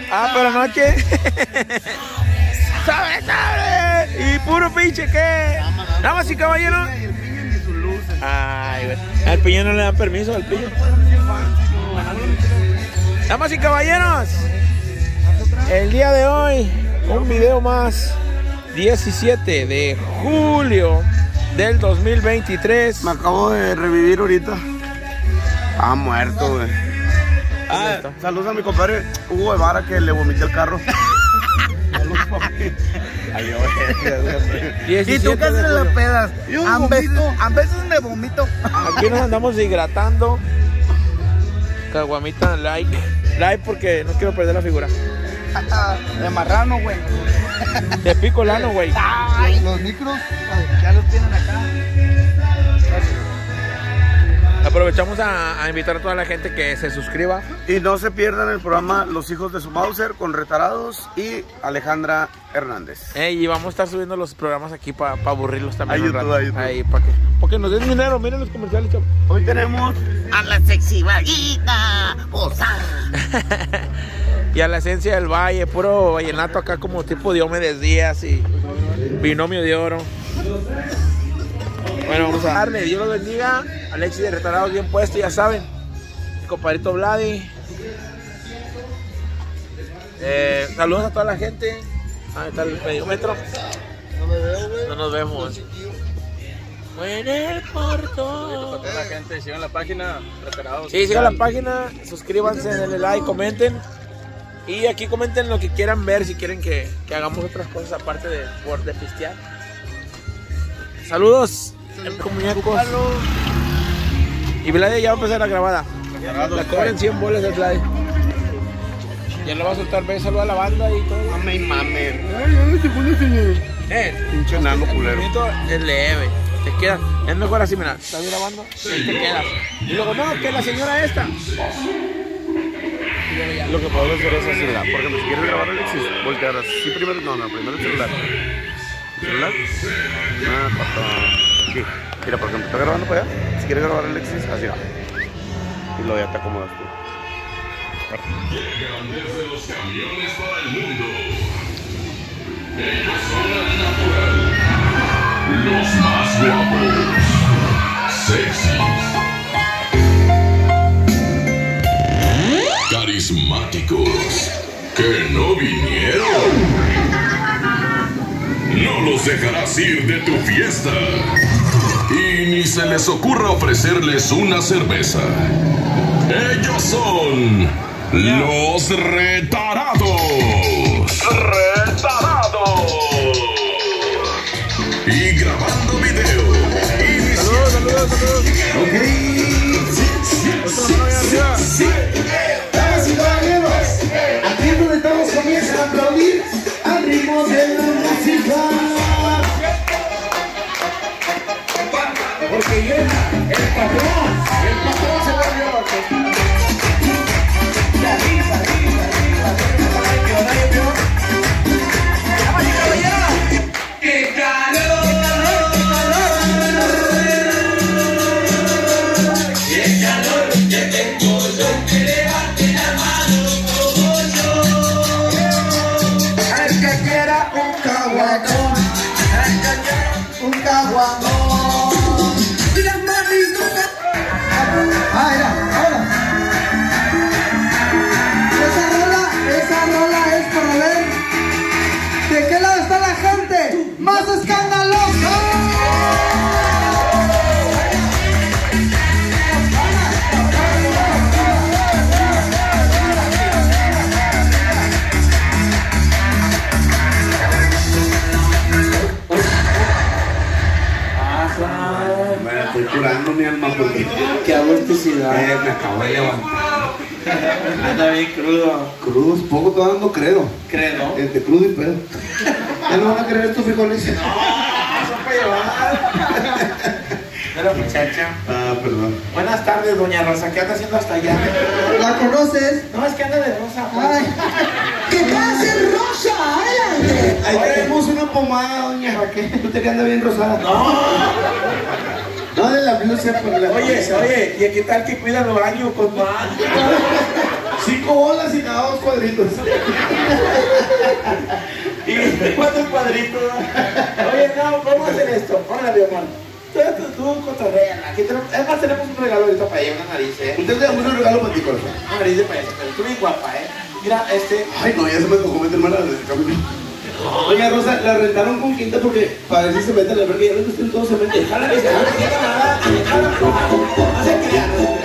Ah, pero anoche. ¡Sabe, sabe! Y puro pinche, ¿qué? Damas y caballeros. Ay, güey. Al piñón no le dan permiso, al piñón. Damas y caballeros, el día de hoy, un video más. 17 de julio del 2023. Me acabo de revivir ahorita. Ah, muerto, güey. Ah, saludos a mi compadre Hugo Guevara, que le vomité el carro. Saludos, papi. ¿Y tú qué haces en las pedas? A veces me vomito. Aquí nos andamos hidratando. Caguamita, like porque no quiero perder la figura. De marrano, güey. De picolano, güey. Los micros ya los tienen acá. Aprovechamos a invitar a toda la gente que se suscriba. Y no se pierdan el programa Los Hijos de su Mauser con Retarados y Alejandra Hernández. Y vamos a estar subiendo los programas aquí para aburrirlos también. A YouTube. Ahí, para que nos den dinero. Miren los comerciales, chavos. Hoy tenemos a la sexy vaguita, posada. Y a la esencia del valle, puro vallenato acá como tipo Diomedes Díaz y Binomio de Oro. Bueno, vamos a darle, Dios los bendiga. Alexis de Retarados bien puesto, ya saben. Mi compadrito Vladi. Saludos a toda la gente. Ahí está el medio metro. No nos vemos. En el portón. Para toda la gente, sigan la página Retarados. Sí, sigan la página, suscríbanse, denle like, comenten. Y aquí comenten lo que quieran ver, si quieren que hagamos otras cosas aparte de pistear. Saludos, muñecos. Y Vladi ya va a empezar la grabada. La cobran 100 bolas de Vladi. Ya lo va a soltar, ve, saluda a la banda y todo. Mame y mame. Pinche nano culero. Es leve, te queda. Es mejor así, mira, está grabando, ahí te queda. Y luego, no, que la señora esta. Lo que puedo hacer es así, mira, porque si quieres grabar Alexis, voltear así primero, primero el celular. ¿El celular? Aquí. Mira, por ejemplo, está grabando para allá. Si quieres grabar Alexis, así va. Y luego ya te acomodas tú. Desde los camiones para el mundo. Ellos son al natural. Los más guapos. Sexys. Carismáticos. Que no vinieron. No los dejarás ir de tu fiesta. Y ni se les ocurra ofrecerles una cerveza. Ellos son los Retarados. ¡Retarados! Y grabando video. Saludos. Ok. Damas y caballeros, aquí es donde todos comienzan a aplaudir al ritmo de la música. Porque llega el patrón se volvió. Arriba. Damas y caballeros, ¡qué calor! ¡Qué calor que tengo yo! Que levante la mano como yo. El que quiera un caguamón, un caguamón. Y las manitos. Ahora. Esa rola es para ver de qué lado está la gente más escandalosa. Me estoy curando mi alma porque Qué agusticidad. me acabo de levantar. Anda bien crudo. Crudos, poco todavía no creo. ¿Credo? Entre crudo y pedo. ¿Ya no van a querer estos frijoles? No, son para llevar. Pero muchacha. Ah, perdón. Buenas tardes, doña Rosa. ¿Qué anda haciendo hasta allá? ¿La conoces? No, es que anda de rosa. Ay. ¿Qué pasa, Rosa? Adelante. Ahí tenemos una pomada, doña. ¿Para qué? ¿Tú te anda bien rosada? No, de la blusa por la Oye, ¿y qué tal que cuida los baños con más? 5 bolas y cada 2 cuadritos. Y 4 cuadritos. Oye, no, vamos a hacer esto. Hola, mi amor. Tú cotorrea. Aquí tenemos, además tenemos un regalo ahorita para ella, una nariz, Usted le damos un regalo para ti, corazón. Una nariz de payaso, pero tú bien guapa, Mira, Ay, no, ya se me tocó meterme a la del camino. Oye, Rosa, la rentaron con quinta porque para ver si se mete en la verga. Ya ves que usted todo se mete. jala que se jala, no se crea.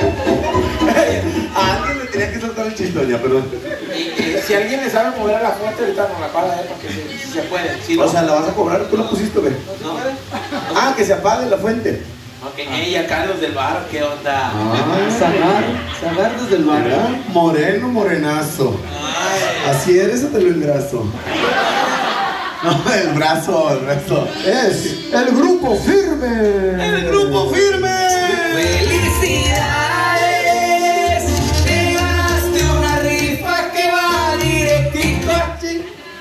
A alguien le tenía que soltar el chistón, ya, perdón. Y si alguien le sabe mover a la fuente, ahorita nos la paga, porque si se puede. Si no, O sea, ¿la vas a cobrar? ¿Tú la pusiste, güey? ¿no? Ah, que se apague la fuente. Ok, ella, Carlos del Bar, ¿qué onda? Sagar desde el mar. Moreno, morenazo. Así eres o te lo engraso. No, el brazo. Es el grupo firme. ¡El grupo firme! ¡Felicidades! Te ganaste una rifa que va directito a ti.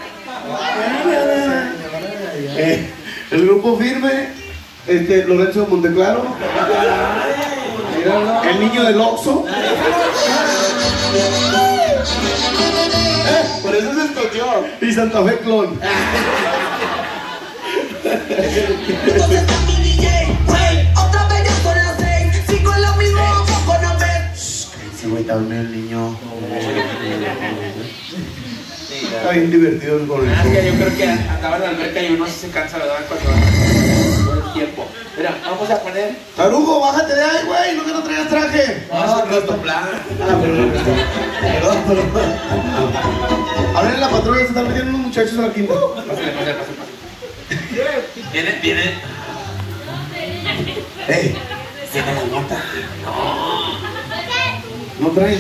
El grupo firme. Lorenzo Monteclaro. El niño del Oxxo. Por eso se escogió. Y Santa Fe Clon. Otra vez ya son las 6. Si con lo mismo poco no me. Sí, güey, está dormido el niño. Está bien divertido el gol. Es que yo creo que andaba en la alberca y uno se cansa, ¿verdad? Cuando todo el tiempo. Mira, vamos a poner. Tarugo, bájate de ahí, güey, no que no traigas traje. Vamos a rostoplar. Perdón. A ver, en la patrulla se están metiendo unos muchachos a la quinta. Pásale. Viene. ¡Ey! Tiene la nota. ¿No trae?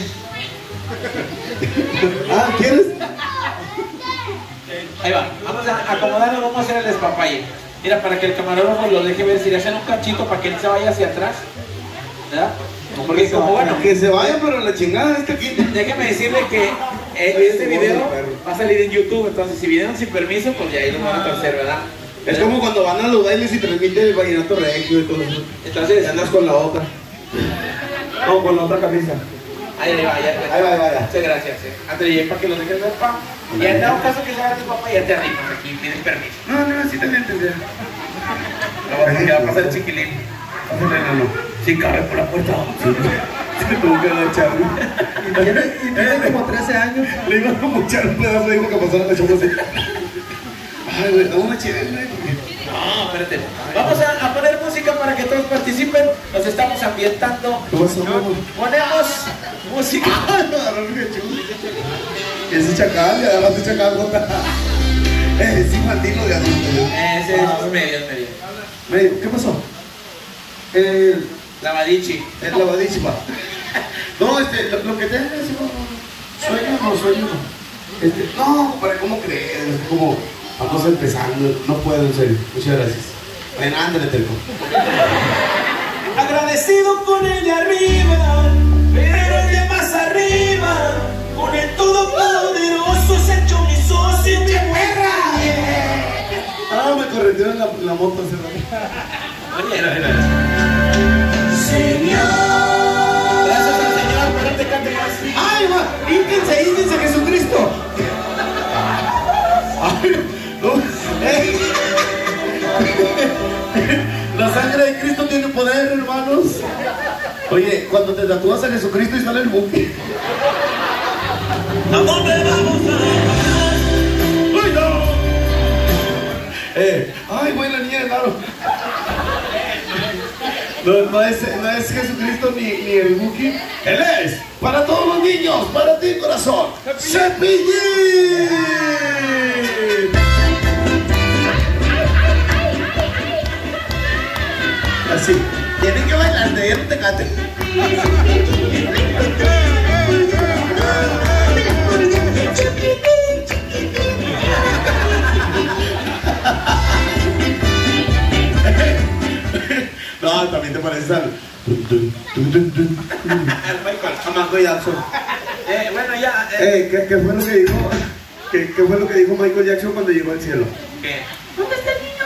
Ah, ¿quieres? Ahí va. Vamos a acomodarlo, vamos a hacer el despapalle. Mira, para que el camarógrafo lo deje ver, si le hacen un cachito para que él se vaya hacia atrás. ¿Verdad? Porque como bueno. Que se vaya, pero la chingada es que aquí. Déjeme decirle que este video va a salir en YouTube, entonces si vinieron sin permiso, pues ya ahí lo van a torcer, ¿verdad? Es como cuando van a los bailes y transmiten el vallenato regio y todo eso. Entonces, Y andas con la otra. No, con la otra camisa. ahí va, ya. Ahí va. Muchas gracias, Antes de ir para que lo dejes ver, pa. Y en dado caso que se haga tu papá, ya te arrimas aquí, tienes permiso. No, sí también entender. ¿Qué va a pasar el chiquilín? Si cabe por la puerta. Se tuvo que agachar. Y tiene como 13 años. Le iba a echar un pedazo de hijo que pasara la chapa así. Ay, güey, dame una chile, güey. No, espérate. Vamos a poner música para que todos participen. Nos estamos ambientando. ¿Qué pasó, güey? Ponemos música. Ese chacal, le agarraste chacal, gota. Es infantino de adulto. Ese es medio. Medio, ¿qué pasó? Lavadichi. Es lavadísima. No, lo que te hace es sueño. No, compadre, ¿cómo crees? Es como, vamos empezando. No puedo, en serio. Muchas gracias. Ven, ándale, Telco. Agradecido con el de arriba, pero el de más arriba, con el todopoderoso se ha hecho mi socio, mi guerra. Ah, me corretieron la moto hace rato. Señor. Gracias al Señor, pero no te cante más. ¡Ay, va! ¡Ínquense, Jesucristo! ¡Ay, no! La sangre de Cristo tiene poder, hermanos. Oye, cuando te tatúas a Jesucristo y sale el buque. ¿A dónde vamos a ir? ¡Ay, no! ¡Ay, güey, la niña del aro! No es Jesucristo ni el Buki. Él es para todos los niños, para ti, corazón. ¡Cepillín! Así. Tienen que bailar, de ahí no te cate. No, también te pareces al... A Michael Jackson. Bueno, ya. ¿Qué fue lo que dijo? ¿Qué fue lo que dijo Michael Jackson cuando llegó al cielo? ¿Qué? ¿Dónde está el niño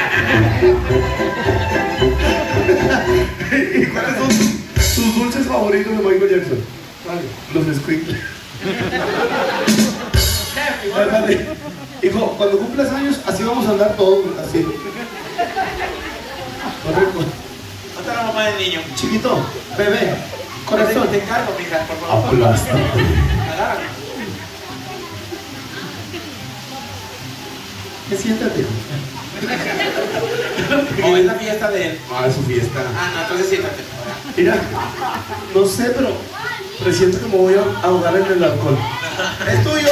Dios? ¿Y cuáles son sus dulces favoritos? favorito de Michael Jackson? Los squinkles. Hijo, cuando cumplas años, así vamos a andar todos, así. ¿Dónde está la mamá del niño? Chiquito, bebé, corazón. Te encargo, mija, por favor. Aplasta. Agárrame. Siéntate. O es la fiesta de él. Ah, es su fiesta. Ah, no, entonces siéntate. Mira, no sé, pero presiento que me voy a ahogar en el alcohol. Es tuyo.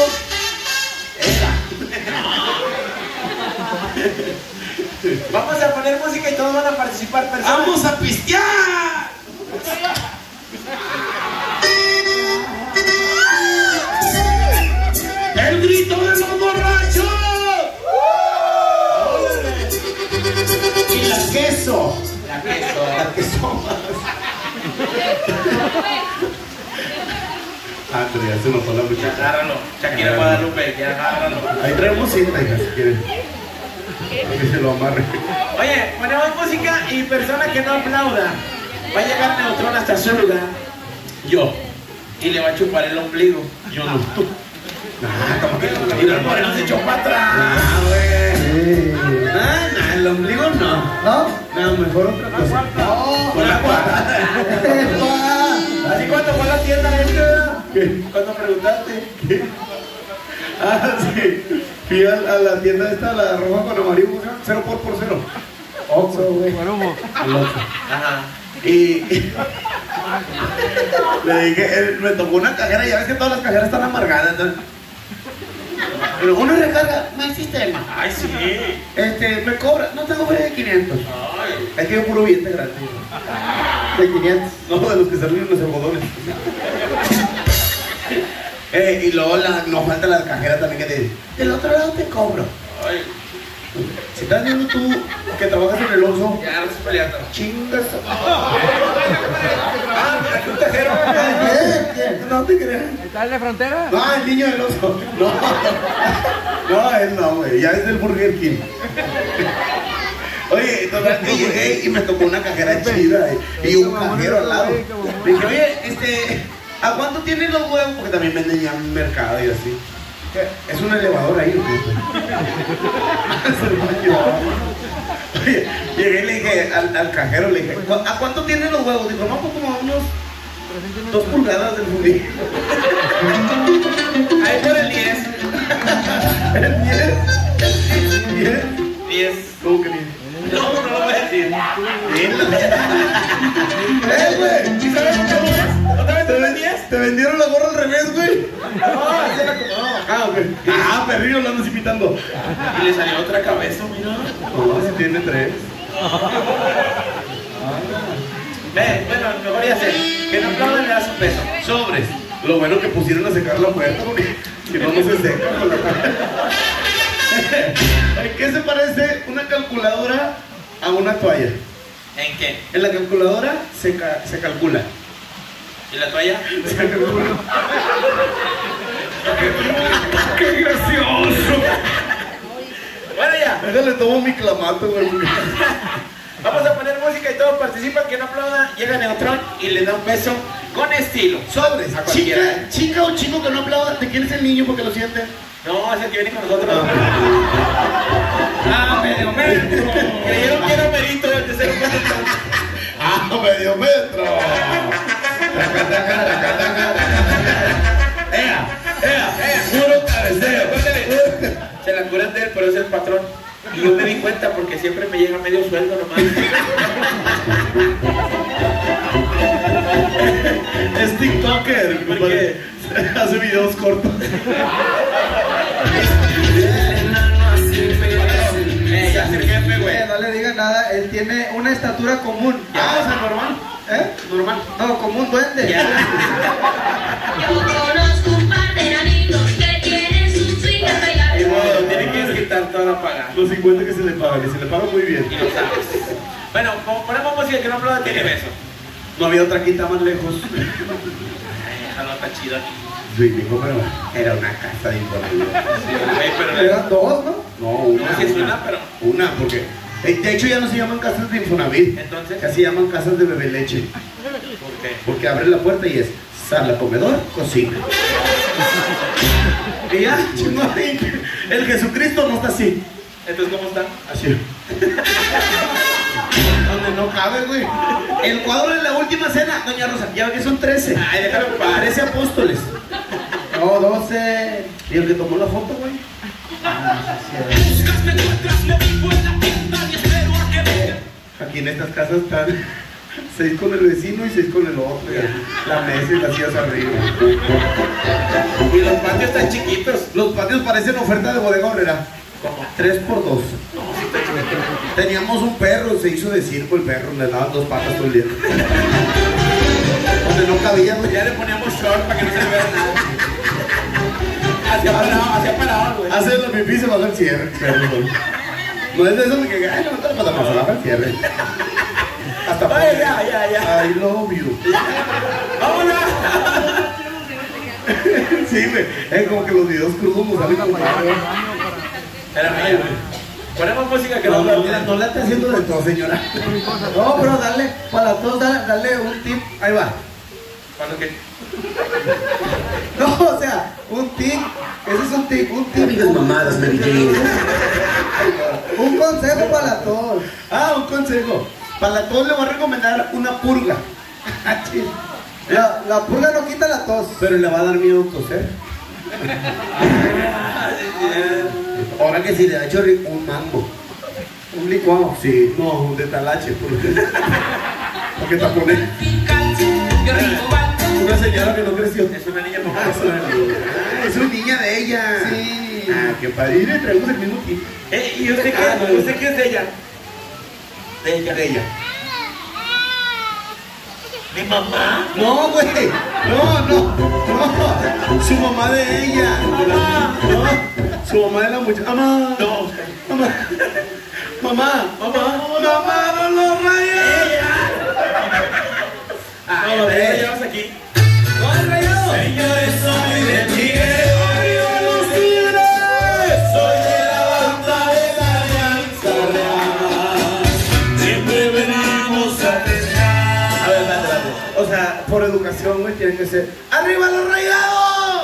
Vamos a poner música y todos van a participar. ¡Vamos a pistear! ¡El grito de los borrachos! Y la queso. La queso. La queso. Ah, pero ya se nos fue la muchacha. Agárralo. Shakira Guadalupe, ya agárralo. Ahí traemos cinta, hija, si quieren. Para que se lo amarre. Oye, ponemos música y persona que no aplauda va a llegar Neutrón hasta su lugar. Yo. Y le va a chupar el ombligo. Yo no. Tú. Como que y el moreno se echó para atrás. Güey. El ombligo no. ¿No? No, mejor otra cosa. No. Con la pata. ¿Así cuando fue a la tienda esta? ¿Qué? Cuando preguntaste. ¿Qué? Ah, sí. Fui a la tienda esta, la roja con amarillo, 0 por 0. Oxxo, güey. Al Oxxo. Ajá. Y le dije, me tocó una cajera, ya ves que todas las cajeras están amargadas, ¿no? Pero uno recarga, no hay sistema. Ay, sí. Me cobra, no tengo feria de 500. Ay. Es que yo puro billete gratis. De 500. No, de los que salen los algodones. Y luego nos falta la cajera también que te dice, del otro lado te cobro. Ay. Si estás viendo tú que trabajas en el Oxxo, Ya no estoy peleando. chingas. Ah, mira, que un tejero. ¿Qué? No te creas. ¿Está el de frontera? No, el niño del Oxxo. No, él no, güey. Ya es del Burger King. Oye, total que llegué y me tocó una cajera chida y un cajero al lado. Le dije, oye, ¿a cuánto tienen los huevos? Porque también venden ya en mercado y así. Es un elevador ahí, ¿o qué? Oye, llegué y le dije al cajero, le dije, ¿a cuánto tienen los huevos? Dijo, no, pues como unos 2 pulgadas del fundillo. Ahí por el 10. ¿El 10? ¿10? 10. ¿Cómo que 10? No, no lo voy a decir. Güey! ¿Y sabes cuánto es? ¿Otra vez te ven 10? ¿Te vendieron la gorra al revés, güey? No, así la como. Ah, ok. Ah, perrillo, lo andas imitando. Y le salió otra cabeza, mira. No, si tiene 3. Bueno, mejor ya sé. Que no aplaudan, le das un beso. Sobres. Lo bueno que pusieron a secar la puerta porque si no, no se seca con la ¿En qué se parece una calculadora a una toalla? ¿En qué? En la calculadora se calcula. ¿Y la toalla? Se calcula. ¡Qué gracioso! Bueno, ya. Déjale, tomo mi clamato, güey. Vamos a poner música y todos participan. Que no aplauda, llega Neutrón y le da un beso con estilo. Sobres. A cualquiera. Chica o chico que no aplauda, ¿de quién es el niño porque lo siente? No, es el que viene con nosotros. Ah, medio metro. Creyeron que era Merito del tercero. ¡Ah, medio metro! ¡Puro cabeceo! Se la curan de él, pero es el patrón. Y yo me di cuenta porque siempre me llega medio sueldo nomás. Es TikToker, porque hace videos cortos. Ya es el jefe, güey. No le diga nada, él tiene una estatura común. Ya, o sea, normal. Normal. No, común duende. Ya. Yo conozco un par de amigos que tienen sus filas Y bailables. bueno, tiene que quitar toda la paga. Los 50 que se le pagan, y se le pagan muy bien. Y lo sabes. Bueno, como ponemos música que no aplauda, tiene beso. No había otra quinta más lejos. Ay, déjalo, está chido aquí. Sí, dijo, pero era una casa de Infonavit. Güey, pero Eran dos, ¿no? No, una. no, si es una, pero. Una, porque de hecho ya no se llaman casas de Infonavit. Entonces. Ya se llaman casas de bebé leche. ¿Por Porque abre la puerta y es sala, comedor, cocina. Y ya, chingón, el Jesucristo no está así. Entonces, ¿cómo está? Así. Donde no cabe, güey. El cuadro de la última cena, doña Rosa, ya ve que son 13. Ay, déjalo en paz. 13 apóstoles. No, 12. ¿Y el que tomó la foto, güey? Aquí en estas casas están 6 con el vecino y 6 con el otro. La mesa y las sillas arriba. Y los patios están chiquitos. Los patios parecen oferta de bodega obrera. 3x2. Teníamos un perro, se hizo de circo el perro, le daban 2 patas todo el día. Donde no cabía, güey. Ya le poníamos short para que no se le vea nada. Hacia parado, güey. Hace la pipí y se baja el cierre. Perro, güey. No es de eso de que, ay, no me para la masa, baja el cierre. Hasta por Ay, ya. I love you. ¡Vámonos! Sí, güey. Es como que los videos crudos nos salen como. Espérame, güey. Ponemos música que No, no mira, no la está haciendo de todo, señora. No, pero dale, para todos, dale un tip. Ahí va. ¿Cuándo qué? No, o sea, un tip. Ese es un tip, mamadas, Mary Jane. un consejo para todos. Ah, un consejo. Para todos le voy a recomendar una purga. La purga no quita la tos. Pero le va a dar miedo toser. Ahora que si le ha hecho un mango. Un licuado. Sí, no, un de talache. Porque taponé. Una señora que no creció. Es una niña Ah, es una niña. Ah, es una niña de ella. Sí. Ah, qué padre. Y le traemos el mismo kit. ¿Y usted qué? no. ¿Usted qué es de ella? De ella. De ella. ¿Mi mamá? No, güey. No. Su mamá de ella. No. Su mamá de la muchacha. Mamá. No. Mamá. No lo rayes. Ah, no, ya llevas aquí. ¡No has rayado! Señores, soy de Tigre. ¡Arriba los tigres! Soy de la banda de la Alianza Real. Siempre venimos a tener. A ver, espérate. O sea, por educación, güey, tiene que ser ¡arriba los rayados!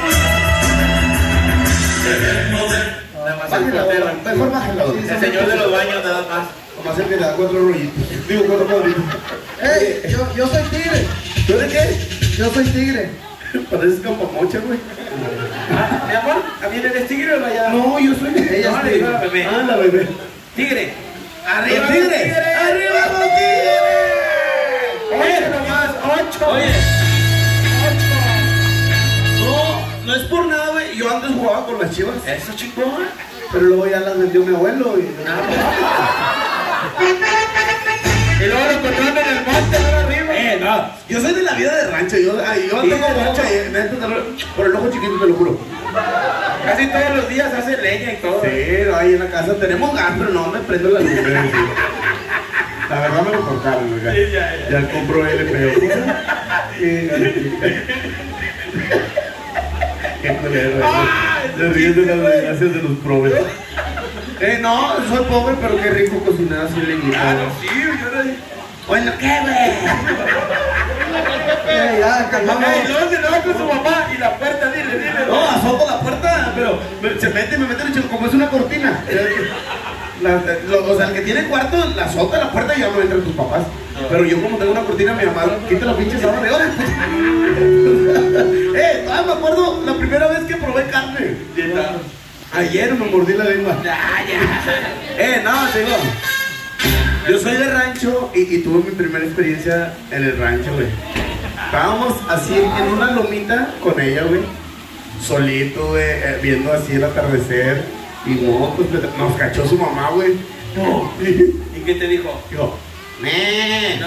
Nada más el Bájala, portero. mejor bájala. El señor de los baños, nada más. Nomás el que le da 4 rollitos. Digo, 4 cuadritos. Ey, yo soy tigre. ¿Tú eres qué? Yo soy tigre. Pareces campamocha, güey. Mi amor, ¿también eres tigre o rayada? No, yo soy ella. No, es le digo a la bebé. Ah, la bebé. Tigre. ¡Arriba los tigres! ¡Arriba los tigres! 8 nomás, 8. Oye. No es por nada, güey. Yo antes jugaba con las chivas. Eso, chingón. Pero luego ya las vendió mi abuelo. Y luego lo encontraron en el monte, ahora arriba. no. Yo soy de la vida de rancho. Yo tengo rancho y por el ojo chiquito, te lo juro. Casi todos los días hace leña y todo. Sí, no, ahí en la casa tenemos gas, pero no me prendo la luz. La verdad me lo cortaron, güey. Sí, ya. Ya compro LPO. Qué culero, se ríen de las desgracias de los pobres. No, soy pobre, pero qué rico cocinar así leñita. Claro, sí, yo no. Bueno, ¿qué, güey? Ya, calmamos. Y luego se enoja con su mamá y la puerta, dile. No, azoto la puerta, pero se mete el chico, como es una cortina. O sea, el que tiene cuarto, la azota la puerta y ya no entran tus papás. Pero yo como tengo una cortina, mi mamá quita los pinches ahora de horas. Todavía me acuerdo la primera vez que probé carne. Ayer me mordí la lengua. No, te digo. Yo soy de rancho y tuve mi primera experiencia en el rancho, güey. Estábamos así en una lomita con ella, güey. Solito, güey, viendo así el atardecer. Y no, pues nos cachó su mamá, güey. No. ¿Y qué te dijo? Dijo, ¡nee!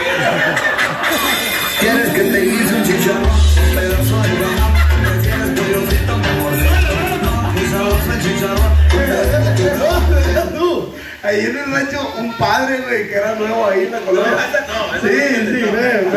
¿Quieres que te guise un chicharrón? Un pedazo de pan. ¿Prefieres pollo frito, mi amor? Un sabroso chicharrón. Tú, ahí en el rancho, un padre, güey, que era nuevo ahí en la colonia. Sí, ven.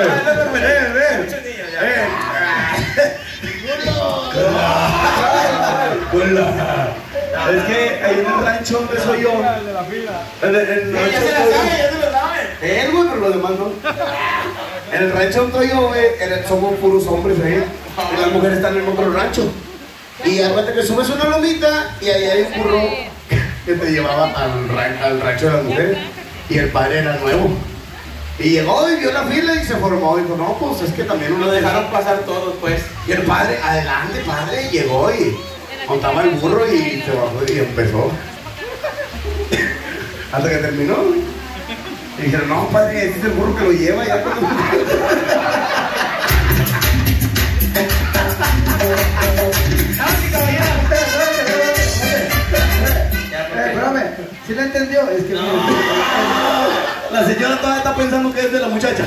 Es que ahí en el rancho donde soy yo. Ya se la sabe. Él, güey, pero los demás no. En el rancho donde estoy yo, güey, somos puros hombres ahí. Y las mujeres están en otro rancho. Y acuérdate que subes una lomita y ahí hay un burro que te llevaba al rancho de las mujeres. Y el padre era nuevo. Y llegó y vio la fila y se formó. Y dijo, no, pues es que también uno dejaron pasar todos, pues. Y el padre, adelante, padre, llegó y montaba el burro y se bajó y empezó. Hasta que terminó. Y dijeron, no, padre, este es el burro que lo lleva ya cuando... Espérame, ¿sí la entendió? Es que La señora todavía está pensando que es de la muchacha.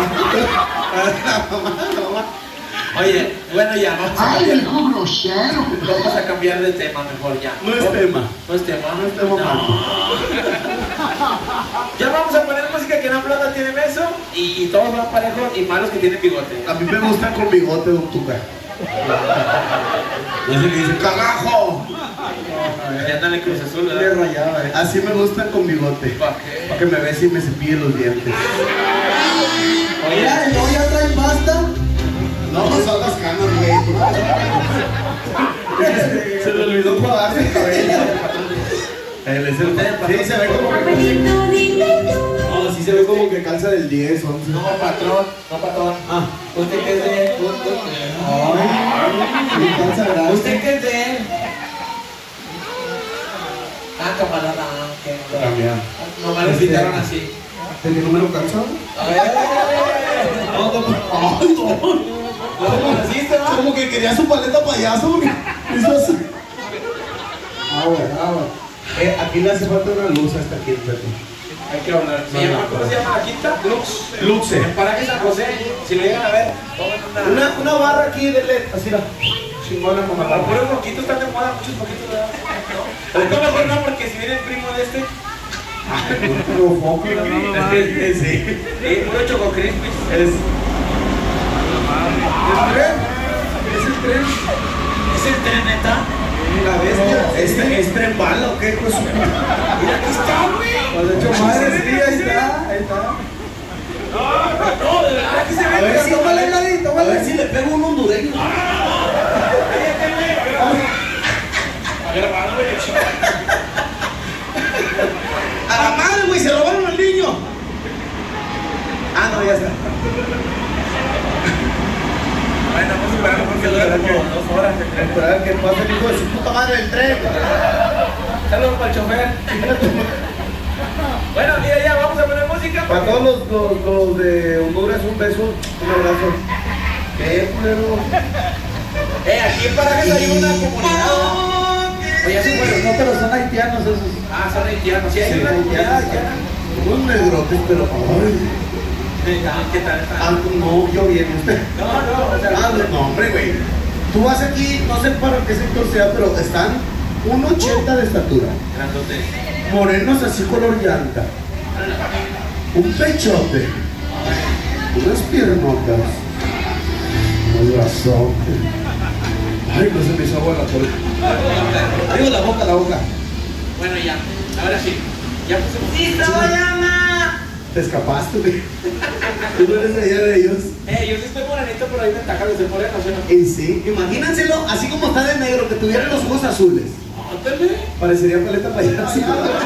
Oye, bueno, ya, vamos a ¡Ay, cambiar. hijo grosero! Vamos a cambiar de tema mejor ya. No es tema. No es tema. No es tema, Marco. Ya vamos a poner música que no plata tiene beso y todos van parejos y malos que tienen bigote. A mí me gusta con bigote, don Tuca. Ese que dice, ¡carajo! Ya andan en Cruz Azul, Le ¿verdad? rayaba, Así me gustan con bigote. ¿Para qué? Para que me ves y me cepille los dientes. mira, ¿no ya traen pasta? No, no son las canas, güey. Se le olvidó cuadrarse el cabello. Sí, se ve como que... No, sí se ve como que calza del 10, 11. No, patrón, no, patrón. Ah. ¿Usted qué es de él? Sí, calza grande. ¿Usted qué es de él? Ah, camarada, que Cambiar. nomás le invitaron así. ¿De qué número calza? ¿Lo conociste, no? Como que quería su paleta payaso porque hizo así. Aquí le hace falta una luz a esta quinta. Hay que hablar. ¿Cómo se llama la quinta? Lux. Luxe. En Paraje San José, si lo llegan a ver, tomen Una barra aquí de LED, así la chingona como la puros poquitos están de moda, muchos poquitos, ¿verdad? No, mejor no, porque si viene el primo de este, puro foco, sí. puro Choco Crispis. Es ¿Es el tren, neta? la bestia. ¿Es tren bala o qué? Pues, Mira, aquí está, güey. Pues de hecho, madre, sí, ahí está. No, de verdad que se ve. A ver, tómale, Gladys, a ver tómale. si le pego un hondureño. A la madre, güey, se robaron al niño. Ah, no, ya está. Bueno, vamos a esperar porque dura como 2 horas. Esperar que pase el hijo de su puta madre del tren. Saludos para el chofer. Bueno, mira, ya vamos a poner música. Para todos los de Honduras, un beso, un abrazo. ¿Qué, culero? Aquí en Paraje hay una comunidad. Oye, así No, pero son haitianos esos. Ah, son haitianos. Sí, hay una comunidad haitiana. Unos negrotes, pero ay. ¿Qué tal está? Ah, no, yo bien, usted. No, o sea, Ah, no, hombre, güey. Tú vas aquí, no sé para qué sector sea, pero están 1.80 de estatura. grandotes. Morenos así color llanta. Un pechote. Unas piernotas. Un brazo. Ay, no se me hizo agua la cola. Digo la boca. Bueno, ya. Ahora sí. Ya pusimos. ¡Listo, llama! Te escapaste, güey. Tú no eres de allá de ellos. Yo sí estoy morenito, pero ahí me ataca desde moreno, ¿sí o no? Y sí, imagínenselo así como está de negro, que tuviera los ojos azules. Ándale. Parecería paleta payaso.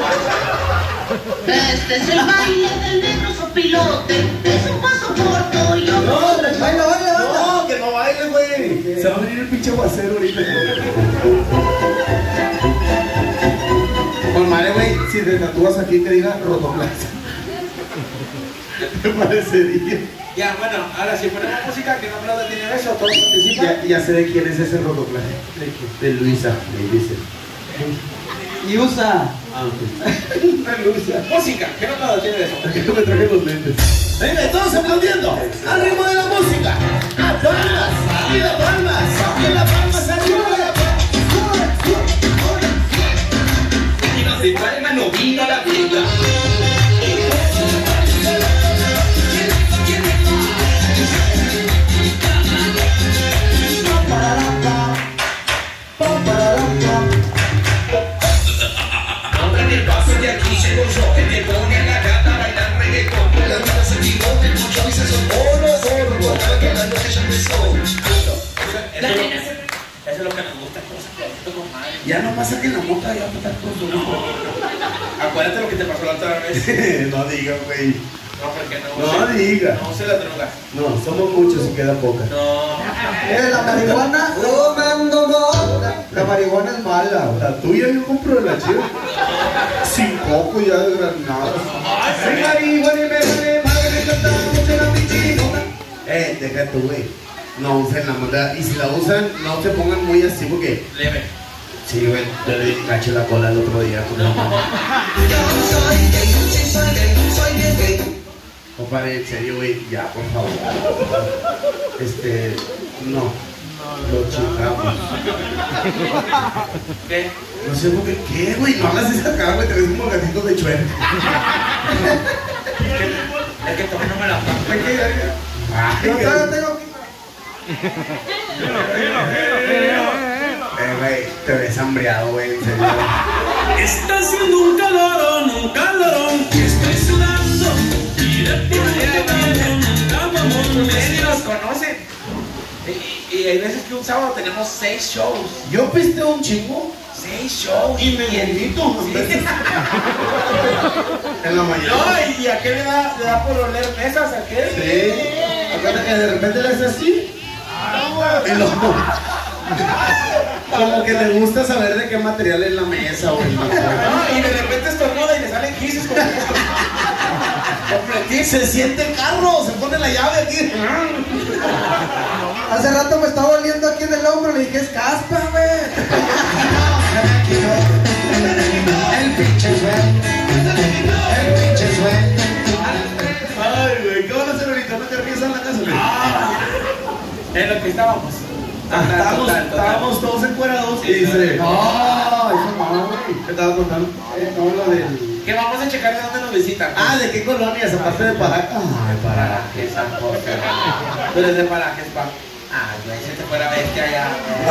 Este es el baile del negro sopilote, es un paso corto y otro. No, baila. No, que no baile, güey. Se va a venir el pinche aguacero ahorita. Con madre, güey, si te tatúas aquí que diga Rotoplaza. Me parecería. Ya, bueno, ahora sí ponemos música que no plata tiene beso, todos participan. Ya sé de quién es ese Rotoplaza. De Luisa, me dice. Y usa. Ah, ok. Luisa. Música, que no plata tiene beso. ¿Por qué no me traje los lentes? Venga, todos aplaudiendo. Al ritmo de la música. ¡A palmas! ¡Y las palmas! ¡Y las palmas arriba! Y no se palma, no vino la vida. Otra el paso de aquí se gozó, que me pone a la gata a bailar reggaetón. La vida se equivocó, el mucho dice son oro. gusta todo con madre. Ya nomás saquen la mota, ya va a estar todo solo. Acuérdate lo que te pasó la otra vez. No diga, güey. No, porque no. No diga. No se la droga. No, somos muchos y queda poca. No. La marihuana, tomando mota. La marihuana es mala. La tuya yo compro de la chiva. Sin coco ya de granadas. Ay, marihuana y me vale madre, me encanta mucho la pichimota. Deja tú, güey. No usen la mota. Y si la usan, no se pongan muy así porque. Leve. Sí, güey. Te le caché la cola el otro día. Compadre, en serio, güey, ya, por favor. No. Lo chingamos. ¿Qué? No sé por qué. ¿Qué, güey? No hagas esa cara, güey. Te ves como gatito de chuerca. Es que todavía no me la pago. Ay, Yo todavía tengo que... güey, te ves hambriado, güey, en serio. Está haciendo un calorón que estoy sudando y de por Ustedes ni nos conocen. Y hay veces que un sábado tenemos 6 shows. Yo pisteo un chingo 6 shows. y me invito. Sí. En la mañana. No, ¿y a qué le da por oler mesas? ¿A qué? Sí. Acuérdate que de repente le haces así. Y luego, como que le gusta saber de qué material es la mesa o el No, y de repente estornuda y le salen quises como Se siente carro, se pone la llave aquí. Hace rato me estaba doliendo aquí en el hombro, le dije, es caspa, güey. El pinche sueño. El pinche sueño. Ay, güey, ¿qué van a hacer ahorita? ¿No te ríes en la casa, güey? en lo que estábamos. Estábamos todos encuerados y dice, no, eso no, güey. ¿Qué estaba contando? No, lo del... Que vamos a checar de dónde nos visitan. Ah, ¿de qué colonias? Aparte de Parajes. Ay, Parajes, esa cosa. Tú eres de Parajes, pa. Ah, güey, si te fuera bestia ya.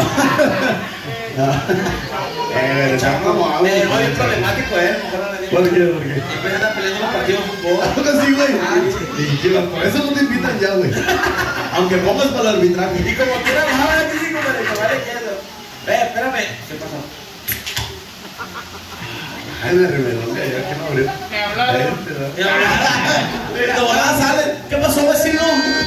Chamo, Me dejó bien problemático, mejor no le digo. ¿Por qué? ¿Por qué? Siempre andan peleando los partidos de fútbol. Algo así, güey. Y chivas, por eso no te invitan ya, güey. Aunque pongas para el arbitraje. Y como quiera, ahora sí, como le vale queso. Espérame. ¿Qué pasó? Ay, me reveló, ya que no abrió. Me hablaron. Me hablaron. Ahora sale. ¿Qué pasó, vecino?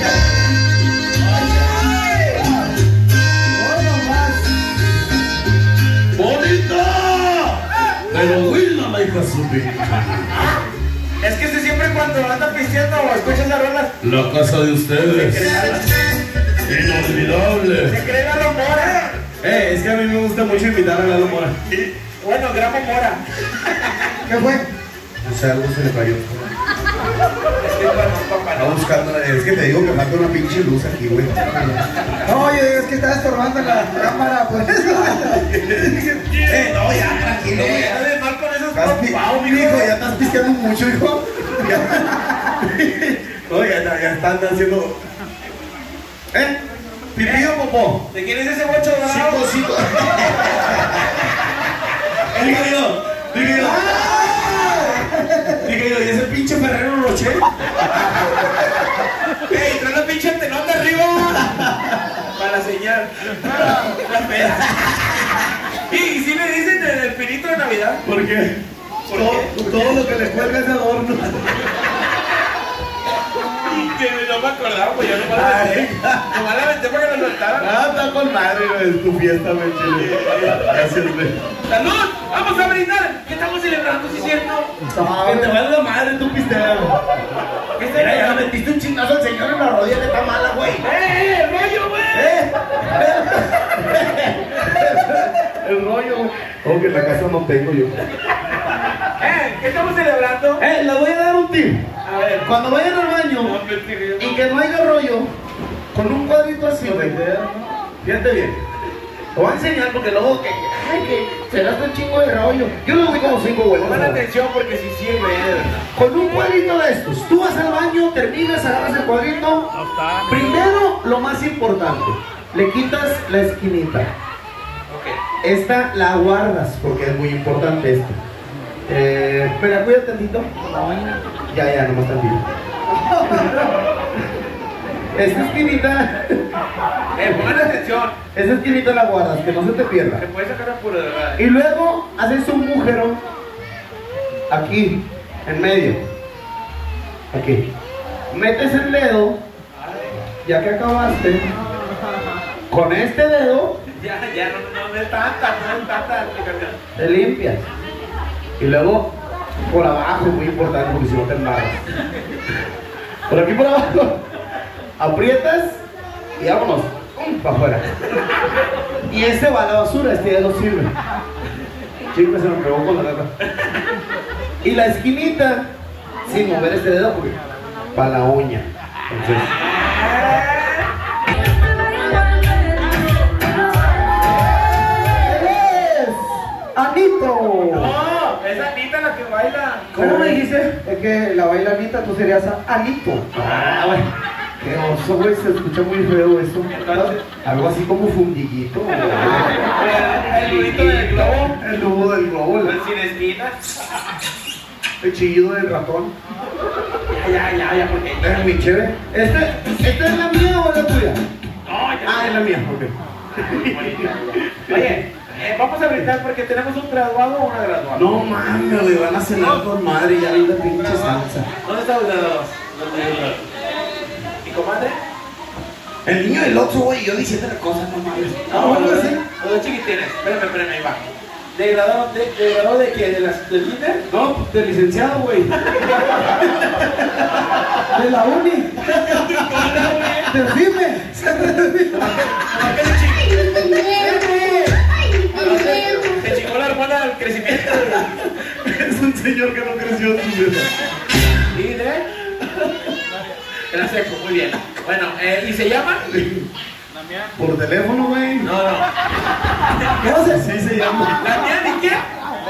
¡Bonita! Pero buena la hija subida. Es que siempre cuando andan pisteando o escuchas las rolas, La casa de se ustedes. creen Inolvidable. a Lalo Mora. Es que a mí me gusta mucho invitar a Lalo Mora. Bueno, Gramo Mora. ¿Qué fue? O sea, algo se le cayó. Es que es para papá. Está buscando, es que te digo que falta una pinche luz aquí, güey. No, yo digo, es que estaba estorbando la cámara, por eso. No, ya, tranquilo, güey. No de mal con esos Estás preocupados, mi hijo, ya estás pisqueando mucho, hijo. No, ya están haciendo. ¿Pipí o popó? ¿De quién es ese bocho dorado? Cinco. Digo yo, ¿y ese pinche Ferrero Rocher? ¡Ey, trae la pinche antenota arriba! Para la señal. La peda. ¿Y si le dicen el pinito de Navidad? ¿Por qué? Todo lo que le cuelga es adorno. Que no me acordaba, pues yo no me la aventé. Nomás la aventé para que lo soltaran. Está con madre, güey, es tu fiesta, güey. Gracias, güey. ¡Salud! ¡Vamos a brindar! ¿Qué estamos celebrando, si es cierto? Que te vale la madre, tu pistera. ¿Qué se Mira, ya le metiste un chingazo al señor en la rodilla que está mala, güey. ¡El rollo, güey! El rollo, güey. Oh, que en la casa no tengo yo. ¿Qué estamos celebrando? Les voy a dar un tip. A ver. Cuando vayan al baño y que no haya rollo, con un cuadrito así, güey. Fíjate bien. Te voy a enseñar porque luego que se gasta un chingo de rollo. Yo le doy como 5 vueltas. Pongan atención porque si sirve, Con un cuadrito de estos, tú vas al baño, terminas, agarras el cuadrito. Primero, lo más importante, le quitas la esquinita. Esta la guardas porque es muy importante esto. Espera, cuida tantito. Ya, nomás tantito. Esta esquinita. Pongan atención. Esa esquinita la guardas, que no se te pierda. Se puede sacar apuro, de verdad. Y luego haces un agujero aquí, en medio. Aquí. Metes el dedo, ya que acabaste, con este dedo Ya no es tanta explicación. te limpias. Y luego por abajo, muy importante porque si no te embarras. Por aquí por abajo, aprietas y vámonos, para afuera. Y este va a la basura, este ya no sirve. Chicos, se me pegó con la gata. Y la esquinita, sin mover este dedo, porque para la uña. Entonces, Anito. No, es Anita la que baila. ¿Cómo me dijiste? Es que la baila Anita, tú serías Anito. Ah, bueno. Qué oso, güey, se escucha muy feo eso. Algo así como fundiguito. El nudito del globo. El nudo del globo. Sin espinas. El chillido del ratón. Ya, porque. Es muy chévere. ¿Esta es la mía o es la tuya? No, ya. Ah, es la mía, ok. Oye, vamos a brindar porque tenemos un graduado o una graduada. No mames, güey, van a cenar con madre y ya vi la pinche salsa. ¿Dónde están los graduados? ¿Y comadre? El niño del otro, güey, yo diciéndole cosas, no mames. Los dos chiquitines. Espérame, ahí va. ¿De graduado de qué? ¿Del kinder? No, de licenciado, güey. De la uni. Del FIME. Te chingó la hormona del crecimiento. Es un señor que no creció. ¿Y de? En la seco, muy bien. Bueno, ¿y se llama? Por teléfono, güey. No. ¿Cómo se? Sí se llama. ¿La mía de qué?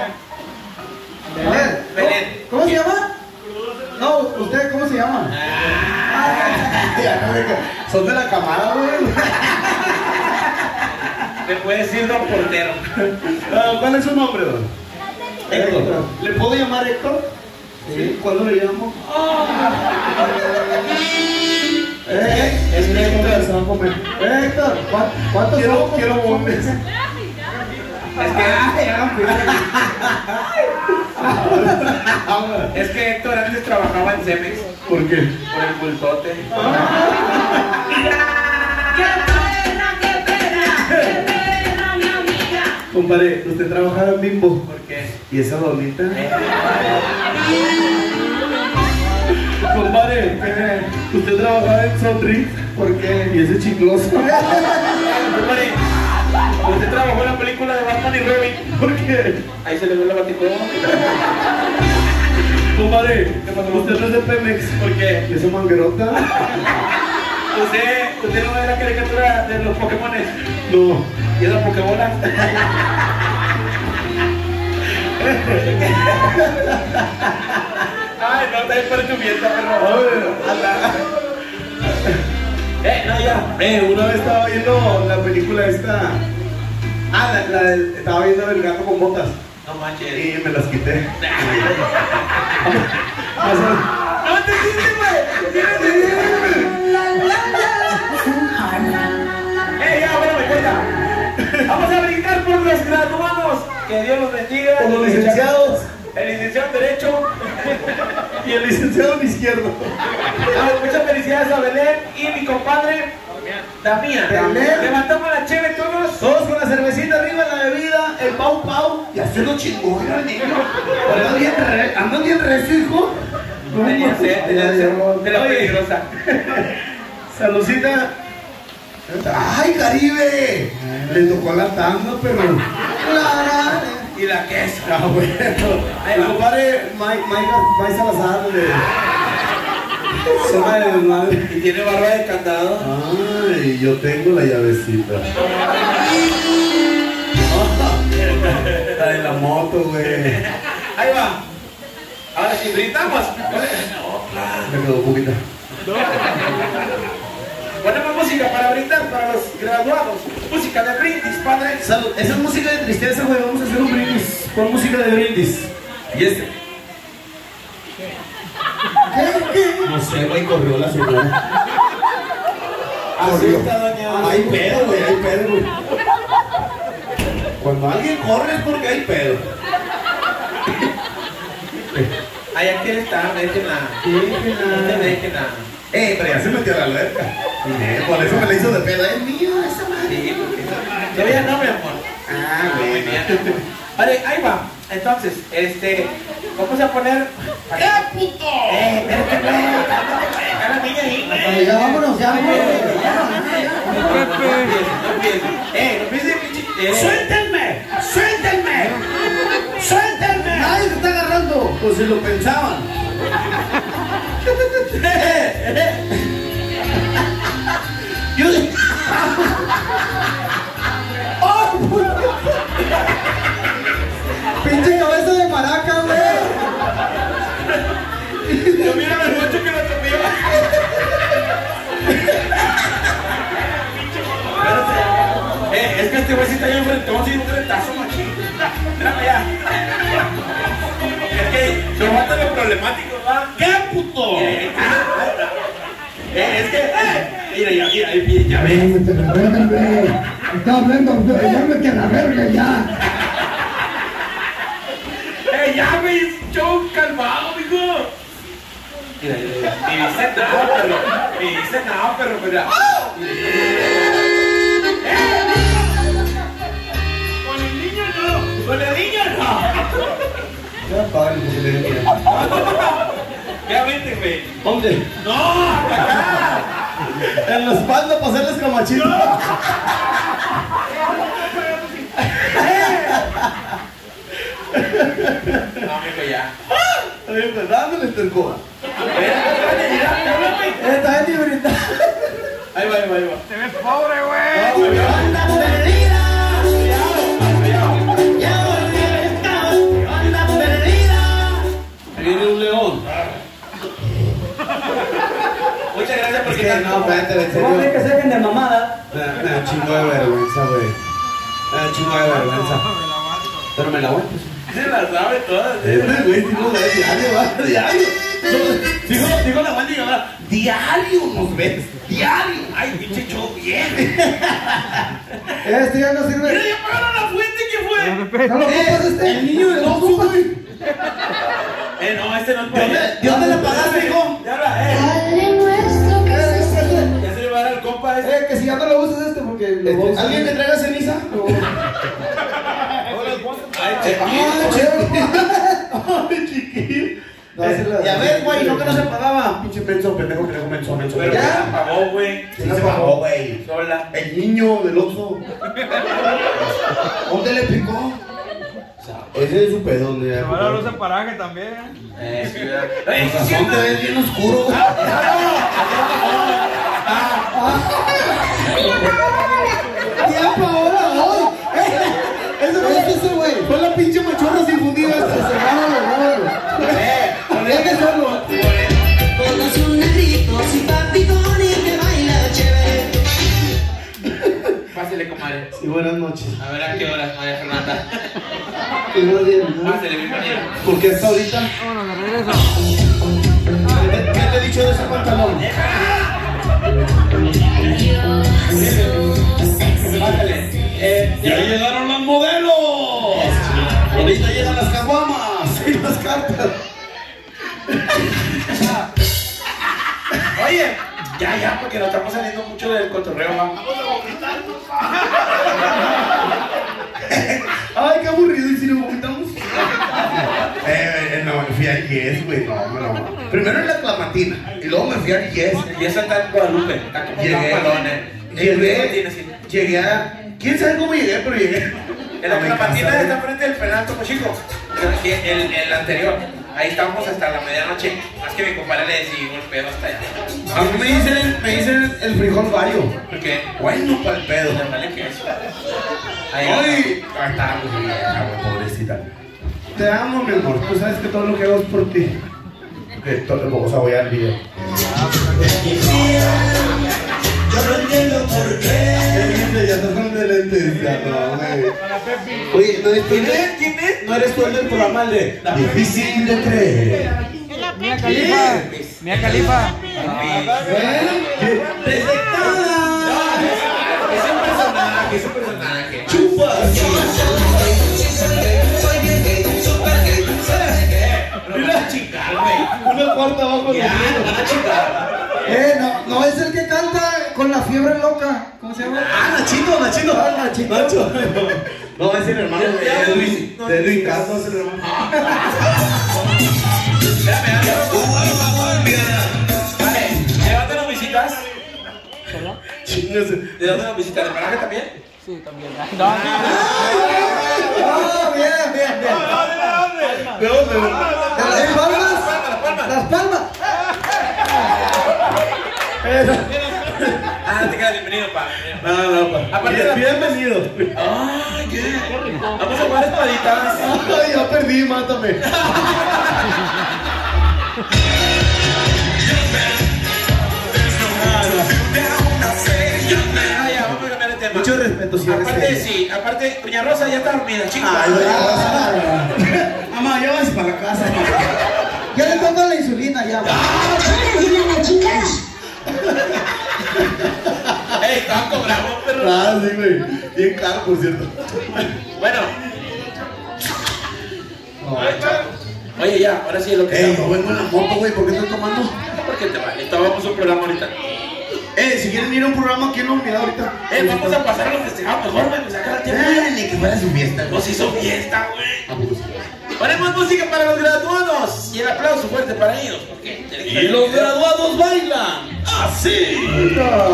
Belén. ¿Cómo se llama? No, ¿usted cómo se llama? Son de la camada, güey. Me puede decir don portero. ¿Cuál es su nombre, don? Héctor. ¿Le puedo llamar Héctor? Sí. ¿Cuándo le llamo? Es que Héctor se va a comer. Héctor, ¿cuántos somos? Quiero bombes. Es que Héctor antes trabajaba en Cemex. ¿Por qué? Por el bultote. ¡Qué perra, mi amiga! Compadre, usted trabajaba en Bimbo. ¿Por qué? ¿Y esa donita? Compadre, usted trabajaba en Sonrix. ¿Por qué? ¿Y ese chicloso? Compadre, usted trabajó en la película de Batman y Robin. ¿Por qué? Ahí se le ve la baticona. Compadre, usted no es de Pemex. ¿Por qué? ¿Y esa manguerota? ¿Usted no ve la caricatura de los Pokémones? No. ¿Y esas Pokébolas? Ay, no, te por tu fiesta, perro. No, ya. Una vez estaba viendo la película esta. Estaba viendo El gato con botas. No manches. Y me las quité. No te hiciste, güey. Ya, bueno, me cuenta. Vamos a brindar por los graduados. Que Dios los bendiga. Por los licenciados. El licenciado en Derecho. Y el licenciado en Izquierdo. Muchas felicidades a Belén y mi compadre Damián. Belén. Levantamos la cheve todos. Todos con la cervecita arriba, la bebida, el pau pau. Y haciendo chingón, el niño. ¿Andan bien recio, hijo? Tenía sed de la peligrosa. Saludcita. ¡Ay, Caribe! Le tocó la tanda, pero... Y la queso. Ah, bueno. El compadre Mike Salazar de... Zona de desmadre. Y tiene barba de candado. Ay, yo tengo la llavecita. La de la moto, güey. Ahí va. Ahora sí, brindamos. Me quedó poquita. Ponemos música para brindar para los graduados. Música de brindis, padre. Salud. Esa es música de tristeza, güey. Vamos a hacer un brindis. Pon música de brindis. Y este. No sé, güey, corrió la señora. Acepta, doña. Hay pedo, güey, hay pedo, güey. Cuando alguien corre es porque hay pedo. Allá quiere estar, déjenla. Déjenla. Pero ya se metió a la alberca. Por eso me la hizo de pedo. Es mío esa madre. Sí, porque todavía no, mi amor. Ah, Muy güey. bien. Vale, ahí va. Entonces, vamos a poner. ¡Qué puto! Cada niña ahí. Ya vámonos, ya vámonos. No empieces, pinche. ¡Suéltenme! ¡Suéltenme! ¡Suéltenme! Nadie se está agarrando. Pues si lo pensaban. Yo Pinche cabeza de maraca, güey. Yo mira el mucho que lo atropelló. Es que este güey sí está ahí enfrente. Vamos a ir un retazo, machín. Mírame ya. Es que no mata lo problemático, ¿va? ¡Qué puto! Es que. Mira, ya ves. Llámate a la verga, güey. Estaba hablando, llámate a la verga ya. Ya ves, show calmado, mijo. Mira. Ni dice nada, perro. Mira. Con el niño no. Con el niño no. Ya padre, porque le digo. Ya vete, güey. ¿Dónde? No, acá. En la espalda para hacerles camachito. No, mijo, ya. Dándole terco. Está bien libertad. Ahí va. Te ves pobre, güey. Anda perdida. Ya volví al estado. Anda perdida. Ahí viene un león. Muchas gracias por Es que quitar. no, espérate, en ¿Cómo serio. que saquen de mamada? Me da chingo de vergüenza, güey. Me da chingo de vergüenza. Pero me la voy, pues. Se las sabe todas. Güey, digo, diario, va, diario. Digo la Wendy ahora, diario nos ves, diario. Ay, pinche show bien. Este ya no Mira, sirve. ya pagaron la fuente, ¿qué fue? ¿No lo ocupas este? El niño del oso, güey. No, este no es para ella. ¿De dónde le pagaste, hijo? Ya habla, Padre nuestro que estás en el Ya se le va a dar al compa ese. Que si ya no lo usas este porque lo voy a usar. ¿Alguien te traiga ceniza? Ay, chiquillo. Ya ves, güey, no que no se pagaba. Pinche menso, pendejo, menso. Pero ya Ya. pagó, güey. Sí se pagó, güey. Sola. El niño del oso. ¿Dónde le picó? Ese es su pedo, ¿dónde? Ahora lo paraje también. Sí, ¿verdad? Con razón te ves bien oscuro. ¡Tiempo ahora, voy! Eso no es ese, güey. Fue la pinche machorra sin fundida esta. Déjate solo. Todos son negritos y papitones que bailan chévere. Pásele, comadre. Sí, buenas noches. A ver a qué hora, María Fernanda. ¿Qué buenos días, ¿no? Pásele, bienvenida. ¿Por qué hasta ahorita? Vámonos de regreso. ¿Qué te he dicho de ese pantalón? Pásale. ¡Ya llegaron los modelos! Ahorita llegan las caguamas y las cartas. Oye, ya, porque nos estamos saliendo mucho del cotorreo, va. Ay, qué aburrido, y si nos vomitamos. No, me fui al Yes, güey, no. Primero en la clamatina, y luego me fui al Yes. Y esa está en Guadalupe, está como un balón, Llegué a... ¿Quién sabe cómo llegué? Pero llegué. En la clamatina está frente del penal Topo Chico. El anterior. Ahí estábamos hasta la medianoche. Más que mi compadre le decía golpeó hasta allá. A mí me dicen el frijol vario. ¿Por qué? Bueno para el pedo. Le vale que eso. Ay, está muy vieja, güey, pobrecita. Te amo, mi amor. Tú sabes que todo lo que hago es por ti. Vamos a voy al video. Yo no entiendo por qué. Ya estás con el lente. Ya no, güey. Oye, ¿no eres tú? ¿Quién es? ¿No eres tú el del programa el de Difícil de creer? Mía Califa. Mía Califa. Detectada. personaje, es un personaje. Chupas. Mira, chica, güey. Una cuarta abajo. Ya, una chica. No es el que canta con la fiebre loca. ¿Cómo se llama? Ah, Nachito. Nacho. No, es el hermano de Luis Castro, es el hermano. Vale, ¿de dónde nos visitas? Chingas. ¿De dónde nos visitas? ¿De Paraje también? Sí, también. Bien. ¿De dónde? ¿De Las Palmas? Las Palmas. Ah, te quedas bienvenido, pa. No, pa. Aparte de- Bienvenido. Ay, ¿qué? Vamos a jugar espaditas. Ay, ya perdí, mátame. Ah, ya, vamos a cambiar de tema. Mucho respeto, señor. Aparte, Doña Rosa ya está dormida, chica. Ay, doña Rosa. Mamá, ya vas para la casa. Ya le toca la insulina, ya. Ey, están cobrando, pero. Ah, sí, güey. Bien caro, por cierto. Bueno. Oye, ya, ahora sí es lo que Ey, no estamos. vengo en la moto, güey. ¿Por qué estoy tomando? ¿Por qué te vale? Estábamos un programa ahorita. Si quieren ir a un programa, ¿quién lo mira ahorita? Vamos a pasar a los festejados mejor, güey, pues sacar el tiempo. Ni que fuera su fiesta, Nos hizo fiesta, güey. Ponemos música para los graduados y el aplauso fuerte para ellos. Porque Y los graduados bailan así.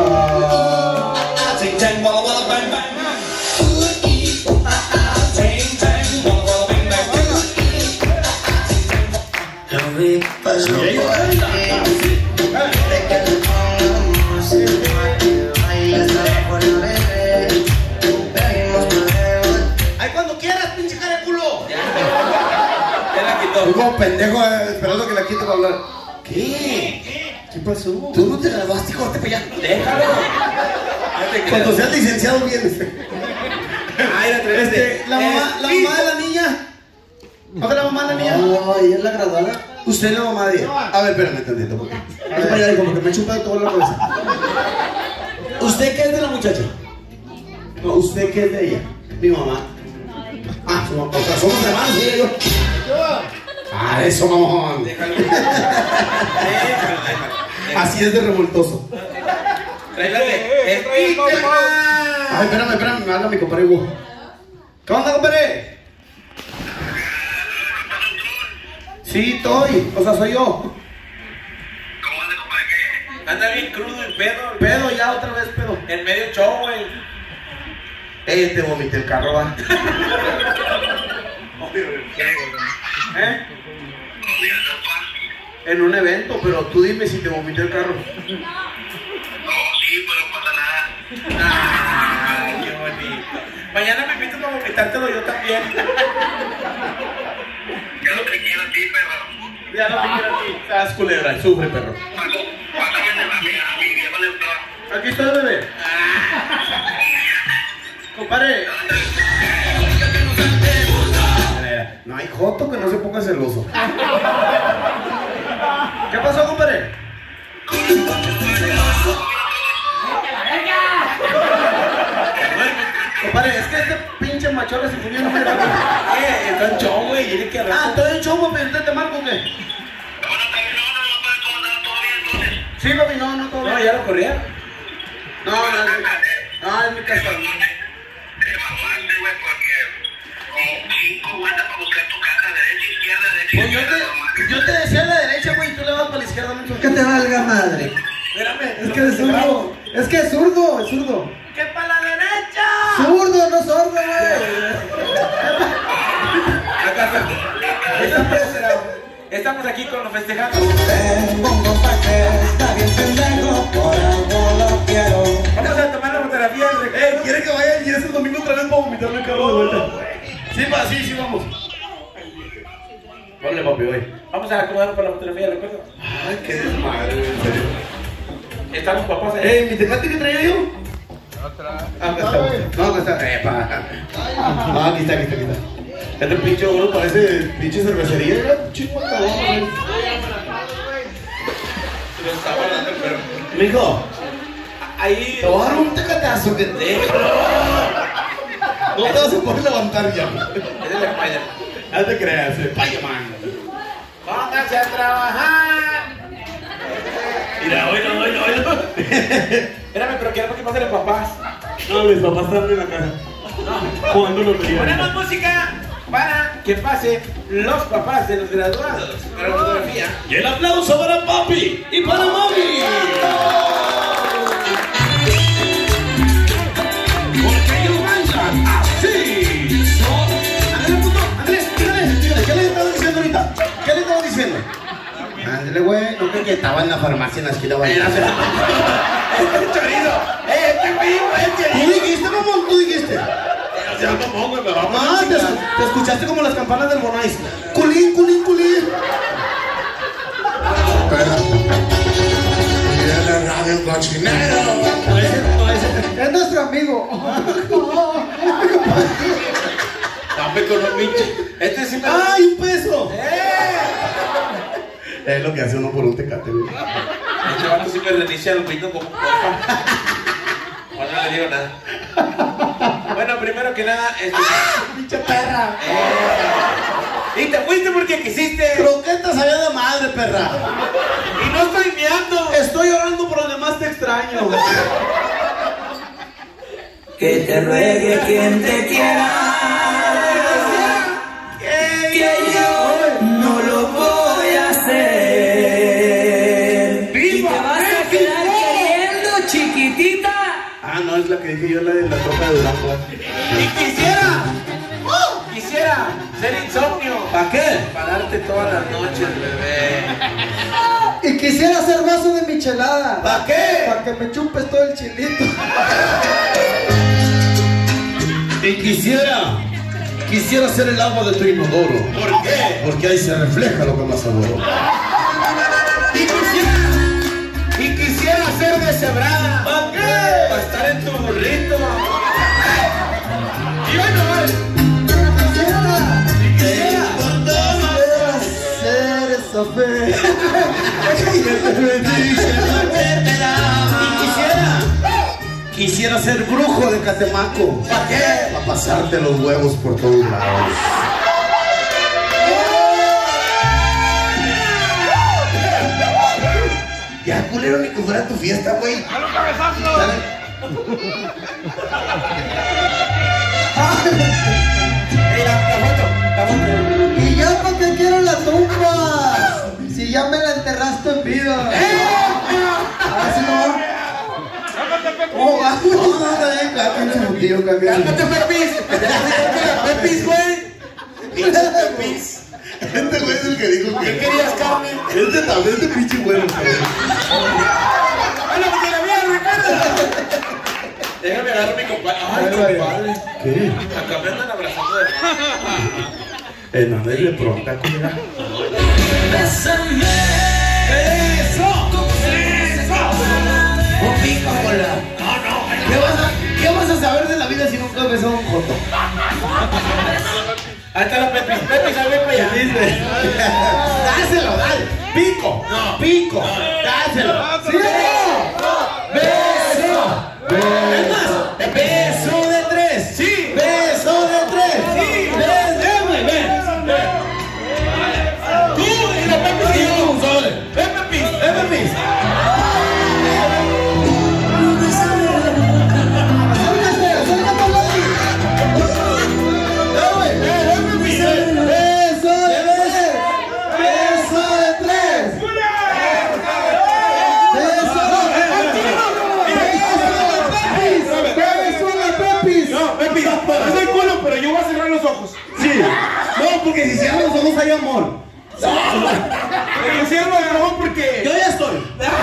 Ay, cuando quieras, pinche cara de culo. ya la quitó. Tú como pendejo esperando que la quite para hablar. ¿Qué? ¿Qué pasó? Tú no te graduaste, corte para allá. Déjalo. Ya te Cuando creo. seas licenciado vienes. Ay, la triste. La mamá de la niña. ¿No es la mamá de la niña? No, ella es la graduada. Usted es la mamá de ella. A ver, espérame tantito, porque. Es para allá, como que me he chupado toda la cabeza. ¿Usted qué es de la muchacha? No, ¿usted qué es de ella? Mi mamá. Ah, su mamá. O sea, somos hermanos, ella y yo. Ah, eso, mamón. Déjalo. Así es de revoltoso. Tráigale. Ay, espérame, me habla mi compadre Hugo. ¿Qué onda, compadre? Sí, estoy. O sea, soy yo. Anda bien crudo el pedo. Pedo, ya otra vez pedo. En medio show, güey. Te vomité el carro, va. ¿Eh? En un evento, pero tú dime si te vomité el carro. Ay, qué bonito. Mañana me invitas a vomitártelo yo también. Ya no te quiero a ti, perro. Ya no te quiero aquí. Estás culebra, sufre, perro. Pásame a mi viejo lector. Aquí estoy, bebé. Compadre. No hay joto que no se ponga celoso. ¿Qué pasó, compadre? Compadre, es que este pinche machorro se fundió no me da. Está en show, güey. Tiene que Ah, estoy en show, papi. ¿Usted te marco o qué? Sí, papi, no, todo No, bien. ya lo corría. No, es mi casa. Te mamaste, güey, porque con 5 vueltas para buscar tu casa, derecha, izquierda, derecha. Pues yo te decía a la derecha, güey, y tú le vas para la izquierda. ¿No? Que te valga madre. Espérame. Es que es zurdo. Es que es zurdo. ¡Que para la derecha! Zurdo, no sordo, güey. Acá estamos aquí con los festejados. Vamos a tomar la fotografía. ¿Quiere que vaya y ese domingo otra vez para vomitarme el carro de vuelta? Sí, vamos. Ponle, papi, voy. Vamos a acomodarnos para la fotografía, ¿de acuerdo? Ay, qué desmadre, güey, en serio. Están los papás ahí. ¿Mi tecate que traía yo? Acá está. No, acá está. Epa. No, aquí está. Este pinche oro parece pinche cervecería. Era chico, cabrón. Mijo, ahí. Te voy a dar un tecatazo que te. No te vas a poder levantar ya. Es el Spider. No te creas, Spider-Man. Pónganse a trabajar. Mira, oílo. Espérame, pero quiero que pasen los papás. No, mis papás están en la casa. Jugando lotería. Ponemos música para que pase los papás de los graduados para la fotografía. Y el aplauso para papi y para mami. Porque ellos bailan así. Ándale, puto, Andrés, dígale, ¿qué le estaba diciendo ahorita? ¿Qué le estaba diciendo? Ándale, güey, no creo que estaba en la farmacia en la esquina bailando. ¡Chorizo! ¡Este güey! ¿Tú dijiste, mamón? ¿Tú dijiste? Ya no pongo, me va a Ah, te escuchaste como las campanas del Bonais. Culín, culín, culín. Es nuestro amigo. Dame con un pinche. Este sí me. ¡Ay, un peso! Es lo que hace uno por un tecate, güey. Este vato sí me reinicia el Windows como un compa. Bueno, no le digo nada. Bueno, primero que nada, ¡Pinche perra! Y te fuiste porque quisiste. Croquetas sabía de madre, perra. Y no estoy meando. Estoy llorando por donde más te extraño. Que te ruegue quien te quiera, que yo no lo voy a hacer. Y te vas a quedar queriendo, chiquitita. Ah, no, es la que dije yo, la de la tropa de Durango. Y quisiera ser insomnio. ¿Para qué? Para darte todas las noches, bebé. Y quisiera hacer vaso de michelada. ¿Para qué? Para que me chupes todo el chilito. Y quisiera ser el agua de tu inodoro. ¿Por qué? Porque ahí se refleja lo que más adoro. Y quisiera ser deshebrada. ¿Para qué? Para estar en tu burrito. Y bueno, Quisiera ser esa fe. Quisiera ser brujo de Catemaco. ¿para qué? Para pasarte los huevos por todos lados. Ya, culero, ni que fuera tu fiesta, güey. La foto. Y ya para qué quiero la tumba. Si ya me la enterraste en vida. Así no va. ¿Cómo va? No, está bien, cáquense un tío, Cálmate, Pepis. Pepis, güey. Pinche Pepis. Este güey es el que dijo ¿Qué querías, Carmen? Este también es de pinche bueno, cabrón. ¡Hola, porque la mía, Ricardo! Déjame agarrar a mi compadre. ¡Ay, compadre! ¿Qué? Acá me andan abrazando de... No, de pronto, culera. Bésame. ¡Eso! Un pico con la... ¿Qué vas a saber de la vida si nunca has besado un joto? Ahí está la Pepis. Pepis, a ver para allá. ¡Dáselo, dale! ¡Pico! No. ¡Pico! ¡Dáselo! ¡Sí! ¡Beso! Es más, beso de tres. Sí. Beso de tres. Sí. Ven, güey, ven. Tú y la Pepis y yo. Ven, Pepis. Ven, Pepis. Pero yo voy a cerrar los ojos. Sí. No, porque si cierran los ojos hay amor. Pero cierro los ojos porque... Yo ya estoy.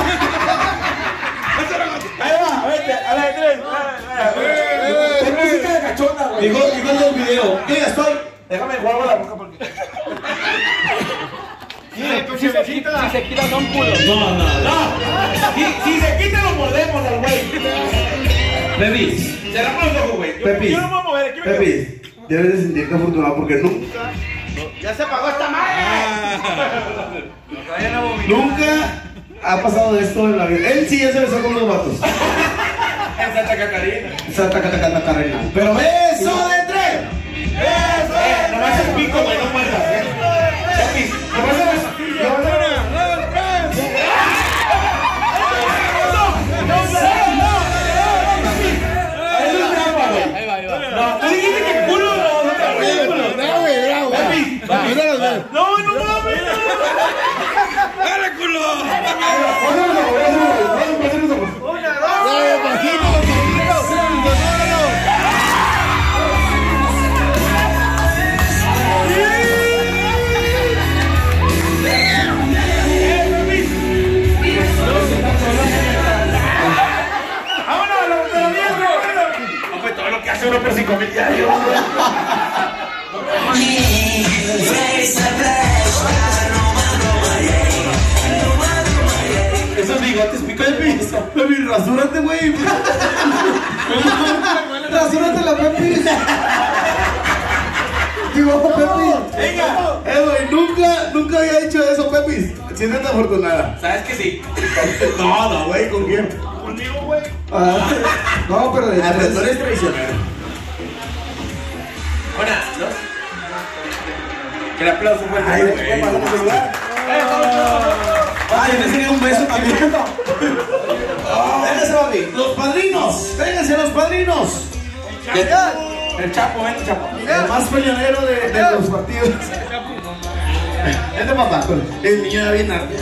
Ahí va, vete, a la de tres. Es música de cachonda, güey. Dijo el del video. Yo ya estoy. Déjame jugar la boca porque... Si se quita son culos. No. Si se quita lo mordemos al güey. Pepis. Cerramos los ojos, güey. Pepis. Yo no me voy a mover. Aquí me quedo. Pepis. Debes de sentirte afortunado porque nunca Ya se apagó esta madre. ha pasado esto en la vida. Él sí ya se besó con los vatos. Santa Catarina. Santa Catarina. Pero beso de tres. Nomás el pico, güey, no muerdas. Nomás el no, tú dijiste que culo. No, no mames. Dale, culo. Todo lo que hace uno por 5,000 diarios. Esos bigotes pico de piso. Pepi, rasúrate, güey. Rasúrate la Pepi. Digo, Pepi. Venga. Güey, nunca había hecho eso, Pepi. Siéntete afortunada. ¿Sabes que sí? No, güey, ¿con quién? Conmigo, güey. No, pero de tú eres traicionero. Una, dos. Que el aplauso fuerte. Ay, güey. Ay, me sería un beso también. Véngase, papi. Los padrinos. Vénganse los padrinos. El Chapo, ven, Chapo. El más peleonero de los partidos. Vente, papá. El niño de bien arte.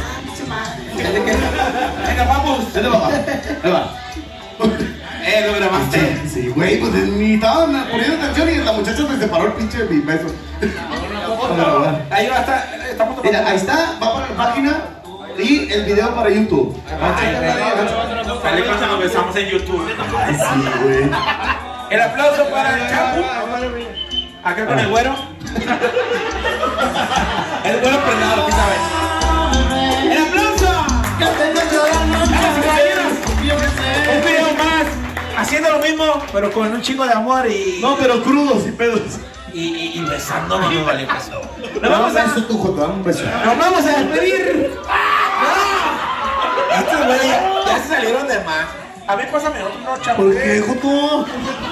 Venga, vamos. Vente, papá. Ahí va. Lo grabaste. Sí, güey, pues ni estaban poniendo atención y la muchacha se separó el pinche de mi beso. Ahí va, estamos tomando. Mira, ahí está, va para la página y el video para YouTube. Sale cuando nos besamos en YouTube. Ay, sí, güey. El aplauso para el Chapo. Acá con el güero. El güero prendado, ¿qué sabes? ¡El aplauso! Un video más, haciendo lo mismo, pero con un chingo de amor y. No, pero crudos y pedos. Y besándonos, no vale caso. Nos vamos a eso, tu joto, un beso. Nos vamos a despedir. Estos güeyes ya se salieron de más. A ver, pásame otro, no, Chapo. ¿Por qué, joto?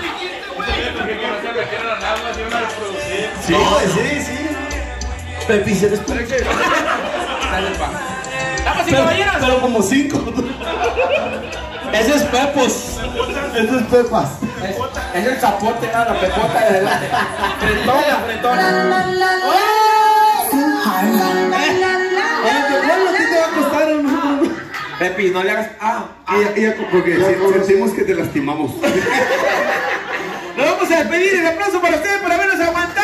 Sí, sí. Pepi, se les puede. Dale, pa. Damas y caballeros. Pero como 5. Ese es Pepos. Eso es Pepas. Es el zapote, no, la pepota de la frentona. ¿Qué te va a costar? Pepi, no le hagas. Porque sentimos que te lastimamos. Nos vamos a despedir. El aplauso para ustedes por habernos aguantado.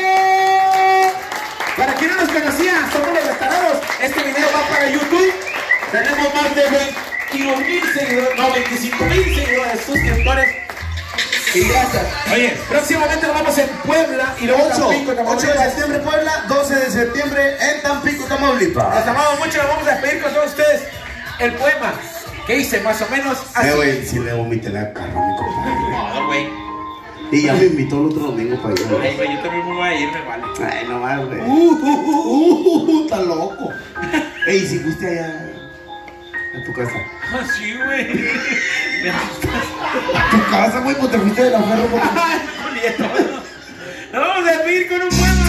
Para quien no nos conocía, somos los Restarados. Este video va para YouTube. Tenemos más de 22,000 seguidores, no, 25,000 seguidores, suscriptores. Y gracias. Oye, próximamente nos vamos en Puebla y luego 8 Tampico, Tamaulipas. de septiembre Puebla, 12 de septiembre en Tampico, Tamaulipas. Los amamos mucho, nos vamos a despedir con todos ustedes. El poema que hice más o menos así. Güey, si le vomité la cara a mi compadre. No, güey. Y ya me invitó el otro domingo para ir. Ay, güey, yo también me voy a ir, me vale. Ay, no más, güey. Está loco. Ey, si fuiste allá a tu casa. Ah, sí, güey. Me asustas. Tu casa, güey, pues te fuiste de la ferro. Ay, Julieta. Nos vamos a despedir con un poema.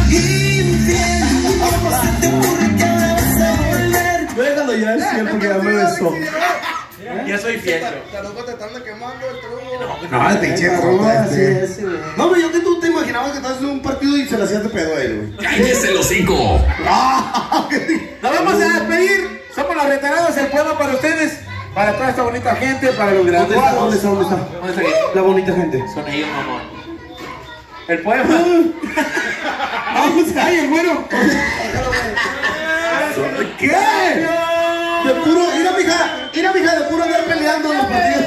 Déjalo ya, es cierto que ya me besó. Ya soy fiel. Tarugo te están quemando el truco. No, el pinche No, pero yo que tú te imaginabas que estabas en un partido y se le hacías de pedo a él, güey. ¡Cállese los 5! Nos vamos a despedir. Somos los Retarados. El poema para ustedes, para toda esta bonita gente, para los graduados. ¿Dónde está? La bonita gente. Son ellos, mamón. El poema. Vamos, ay, el güero. ¿Qué? De puro, mira mija, de puro andar peleando en los partidos.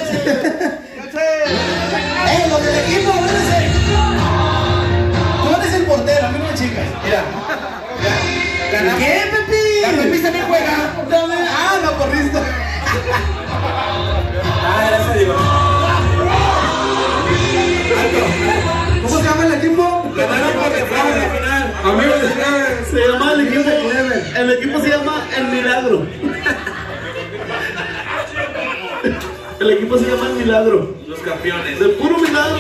Los del equipo, tú eres el portero, a mí no me chicas. Mira. ¿Qué, Pepi? La Pepi también juega. La porrista. Gracias, digo. ¿Cómo se llama el equipo? Ganaron porque fueron a la final. Amigos, se llama el equipo. El equipo se llama El Milagro. El equipo se llama El Milagro. campeones. De puro milagro.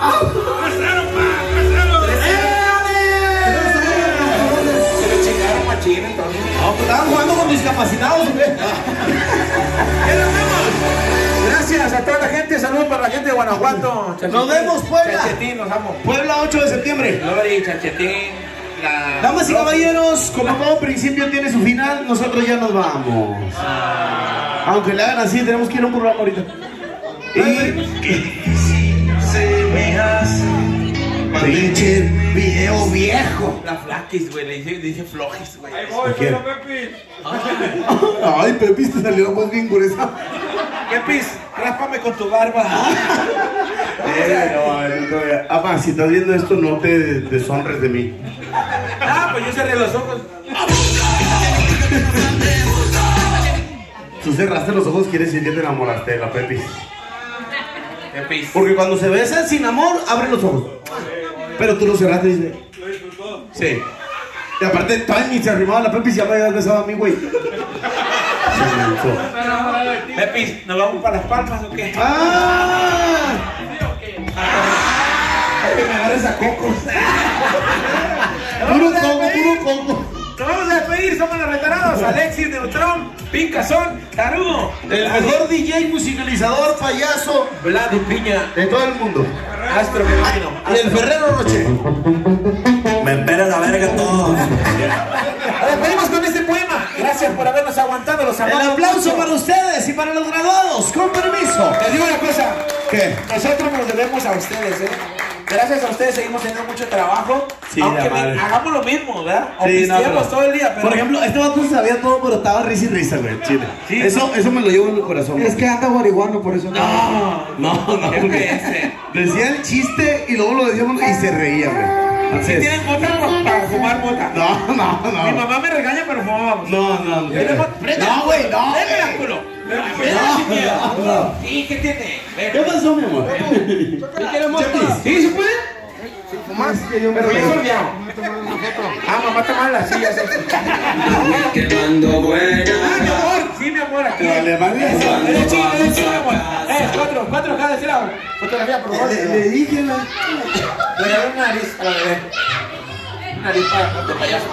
Se le chingaron machín entonces. No, pues estaban jugando con discapacitados, ¿o qué? Gracias a toda la gente, saludos para la gente de Guanajuato. Nos vemos, Puebla. Chanchetín, nos amo. Puebla, 8 de septiembre. Lori, Chanchetín. Damas y caballeros, como todo principio tiene su final, nosotros ya nos vamos. Aunque le hagan así, tenemos que ir a un programa ahorita. Pinche video viejo. La flaquis, güey, le dije flojis, güey. ¿Quién? Ay, Pepis, te salió la voz bien gruesa. Pepis, ráspame con tu barba. Apa, si estás viendo esto, no te deshonres de mí. Pues yo cerré los ojos. Tú cerraste los ojos, quiere decir que te enamoraste de la Pepis. Pepis. Porque cuando se besan sin amor, abren los ojos. Pero tú lo cerraste y dices. Sí. Y aparte, todavía ni se arrimaba la Pepis y ya me habías besado a mí, güey. Pepis, ¿nos vamos para Las Palmas o qué? ¡Ah! Que me agarres a cocos. Puro coco. Nos vamos a despedir, somos los retarados. Alexis, Neutrón, Pincazón, Tarugo. El mejor DJ, musicalizador, payaso Vlad y Piña. de todo el mundo. Astro Genuino. Y el Ferrero Rocher. Me espera la verga todo. Nos despedimos con este poema. Gracias por habernos aguantado, los El amamos. aplauso para ustedes y para los graduados. Con permiso. Les digo una cosa. ¿Qué? Nosotros nos debemos a ustedes, Gracias a ustedes seguimos teniendo mucho trabajo. Sí, aunque la madre. hagamos lo mismo, ¿verdad? O Sí, no, pisteamos pero- todo el día, pero... Por ejemplo, este vato sabía todo, pero estaba risa y risa, güey, chile. Sí, eso me lo llevo en el corazón. Es que anda marihuano, por eso No, No, ¿qué porque piense? decía el chiste y luego lo decíamos y se reía, güey. Así Si es. tienen mota para fumar mota. No. Mi mamá me regaña, pero fumábamos. No. No, güey, no. ¡Préndela, culo! ¡Préndela, chiquilla! Sí, ¿qué tiene? ¿Qué pasó, mi amor? ¿Sí se puede? Más que yo me lo había olvidado. Mamá está mala, sí, ya sé. Quemando buena. Mi amor, sí, mi amor, aquí. Vale, vale. Derecho, mi amor. Cuatro acá de este lado. Fotografía, por favor. Le dije, güey. Le daré una nariz a la bebé. Una nariz para de payaso.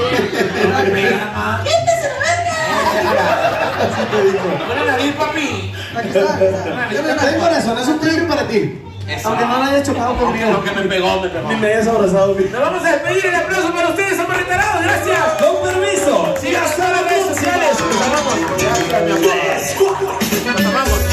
Una nariz, papi. Aquí está. Ten corazón, es un trigger para ti. Eso. Aunque no lo hayas chocado conmigo. Lo que me pegó. Ni me hayas abrazado, güey. Nos vamos a despedir. El aplauso para ustedes. Somos retarados. Gracias. Con permiso. Sigan todas las redes sociales. Nos amamos. Gracias, mi amor. Nos amamos.